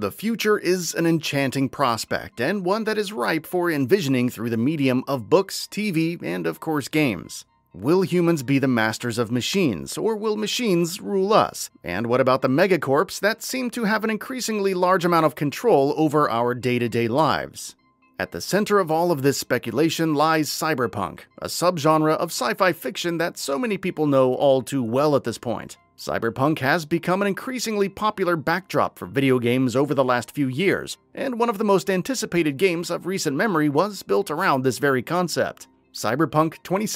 The future is an enchanting prospect, and one that is ripe for envisioning through the medium of books, TV, and of course games. Will humans be the masters of machines, or will machines rule us? And what about the megacorps that seem to have an increasingly large amount of control over our day-to-day lives? At the center of all of this speculation lies cyberpunk, a subgenre of sci-fi fiction that so many people know all too well at this point. Cyberpunk has become an increasingly popular backdrop for video games over the last few years, and one of the most anticipated games of recent memory was built around this very concept. Cyberpunk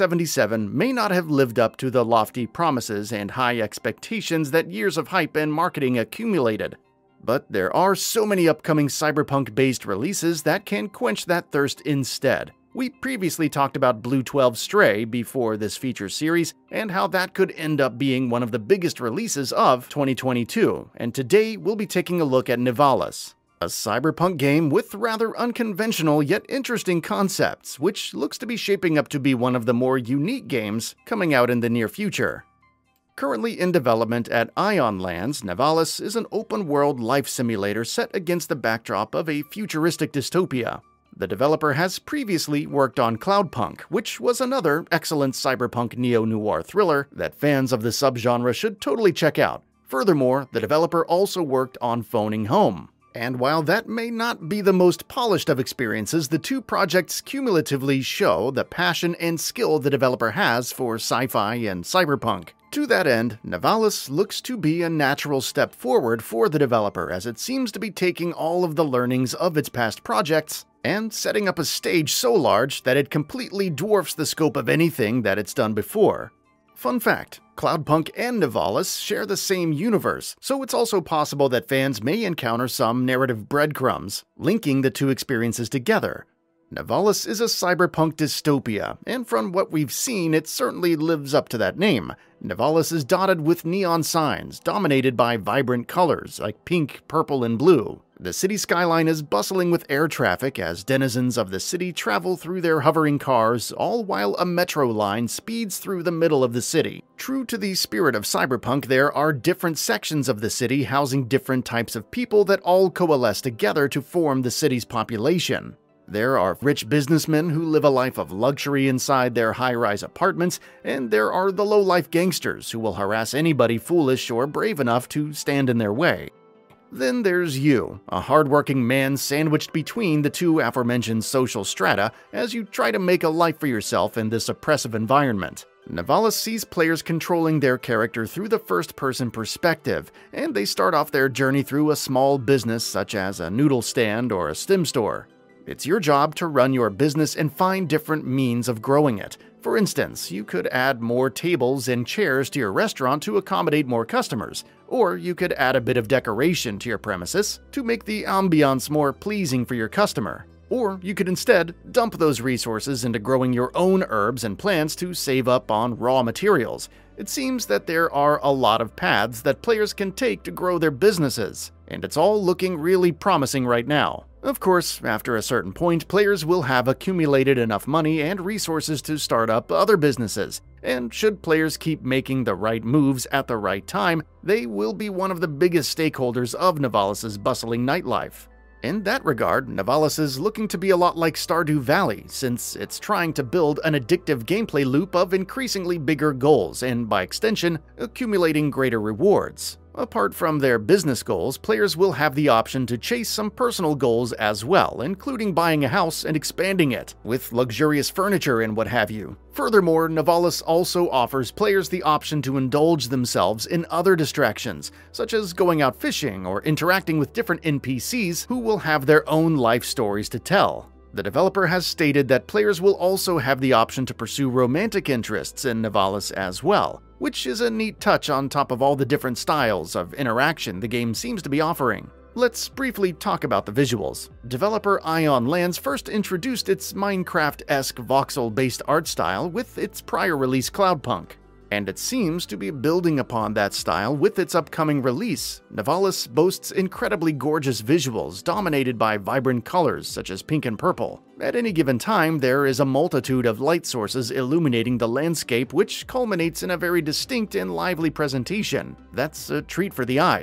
2077 may not have lived up to the lofty promises and high expectations that years of hype and marketing accumulated. But there are so many upcoming Cyberpunk-based releases that can quench that thirst instead. We previously talked about Blue 12 Stray before this feature series, and how that could end up being one of the biggest releases of 2022, and today we'll be taking a look at Nivalis, a cyberpunk game with rather unconventional yet interesting concepts, which looks to be shaping up to be one of the more unique games coming out in the near future. Currently in development at Ion Lands, Nivalis is an open-world life simulator set against the backdrop of a futuristic dystopia. The developer has previously worked on Cloudpunk, which was another excellent cyberpunk neo-noir thriller that fans of the subgenre should totally check out. Furthermore, the developer also worked on Phoning Home. And while that may not be the most polished of experiences, the two projects cumulatively show the passion and skill the developer has for sci-fi and cyberpunk. To that end, Nivalis looks to be a natural step forward for the developer, as it seems to be taking all of the learnings of its past projects and setting up a stage so large that it completely dwarfs the scope of anything that it's done before. Fun fact, Cloudpunk and Nivalis share the same universe, so it's also possible that fans may encounter some narrative breadcrumbs, linking the two experiences together. Nivalis is a cyberpunk dystopia, and from what we've seen, it certainly lives up to that name. Nivalis is dotted with neon signs, dominated by vibrant colors like pink, purple, and blue. The city skyline is bustling with air traffic as denizens of the city travel through their hovering cars, all while a metro line speeds through the middle of the city. True to the spirit of cyberpunk, there are different sections of the city housing different types of people that all coalesce together to form the city's population. There are rich businessmen who live a life of luxury inside their high-rise apartments, and there are the low-life gangsters who will harass anybody foolish or brave enough to stand in their way. Then there's you, a hardworking man sandwiched between the two aforementioned social strata as you try to make a life for yourself in this oppressive environment. Nivalis sees players controlling their character through the first-person perspective, and they start off their journey through a small business such as a noodle stand or a stim store. It's your job to run your business and find different means of growing it. For instance, you could add more tables and chairs to your restaurant to accommodate more customers, or you could add a bit of decoration to your premises to make the ambiance more pleasing for your customer. Or you could instead dump those resources into growing your own herbs and plants to save up on raw materials. It seems that there are a lot of paths that players can take to grow their businesses, and it's all looking really promising right now. Of course, after a certain point, players will have accumulated enough money and resources to start up other businesses, and should players keep making the right moves at the right time, they will be one of the biggest stakeholders of Nivalis' bustling nightlife. In that regard, Nivalis is looking to be a lot like Stardew Valley, since it's trying to build an addictive gameplay loop of increasingly bigger goals and, by extension, accumulating greater rewards. Apart from their business goals, players will have the option to chase some personal goals as well, including buying a house and expanding it, with luxurious furniture and what have you. Furthermore, Nivalis also offers players the option to indulge themselves in other distractions, such as going out fishing or interacting with different NPCs who will have their own life stories to tell. The developer has stated that players will also have the option to pursue romantic interests in Nivalis as well, which is a neat touch on top of all the different styles of interaction the game seems to be offering. Let's briefly talk about the visuals. Developer Ion Lands first introduced its Minecraft-esque voxel-based art style with its prior release Cloudpunk, and it seems to be building upon that style with its upcoming release. Nivalis boasts incredibly gorgeous visuals dominated by vibrant colors such as pink and purple. At any given time, there is a multitude of light sources illuminating the landscape, which culminates in a very distinct and lively presentation. That's a treat for the eyes.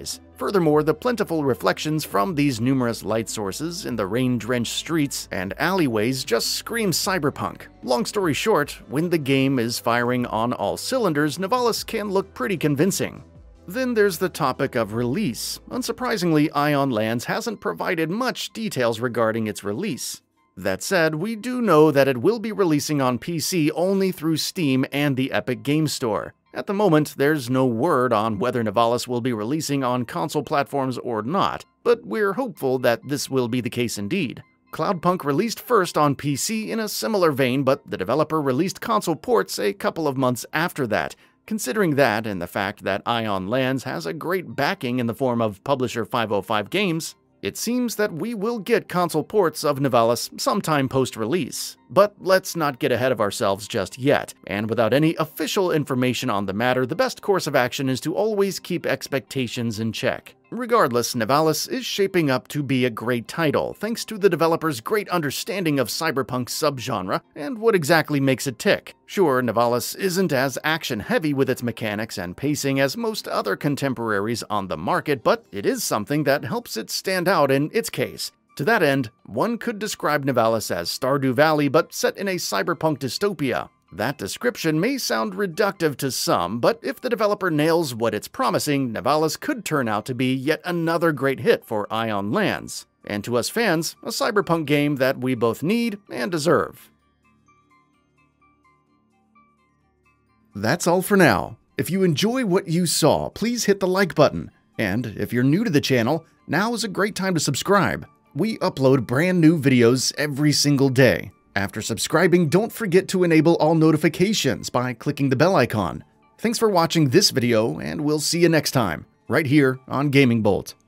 Furthermore, the plentiful reflections from these numerous light sources in the rain-drenched streets and alleyways just scream cyberpunk. Long story short, when the game is firing on all cylinders, Nivalis can look pretty convincing. Then there's the topic of release. Unsurprisingly, Ion Lands hasn't provided much details regarding its release. That said, we do know that it will be releasing on PC only through Steam and the Epic Game Store. At the moment, there's no word on whether Nivalis will be releasing on console platforms or not, but we're hopeful that this will be the case indeed. Cloudpunk released first on PC in a similar vein, but the developer released console ports a couple of months after that. Considering that and the fact that Ion Lands has a great backing in the form of publisher 505 Games, it seems that we will get console ports of Nivalis sometime post-release. But let's not get ahead of ourselves just yet, and without any official information on the matter, the best course of action is to always keep expectations in check. Regardless, Nivalis is shaping up to be a great title, thanks to the developer's great understanding of cyberpunk subgenre and what exactly makes it tick. Sure, Nivalis isn't as action-heavy with its mechanics and pacing as most other contemporaries on the market, but it is something that helps it stand out in its case. To that end, one could describe Nivalis as Stardew Valley but set in a cyberpunk dystopia. That description may sound reductive to some, but if the developer nails what it's promising, Nivalis could turn out to be yet another great hit for Ion Lands. And to us fans, a cyberpunk game that we both need and deserve. That's all for now. If you enjoy what you saw, please hit the like button. And if you're new to the channel, now is a great time to subscribe. We upload brand new videos every single day. After subscribing, don't forget to enable all notifications by clicking the bell icon. Thanks for watching this video, and we'll see you next time, right here on GamingBolt.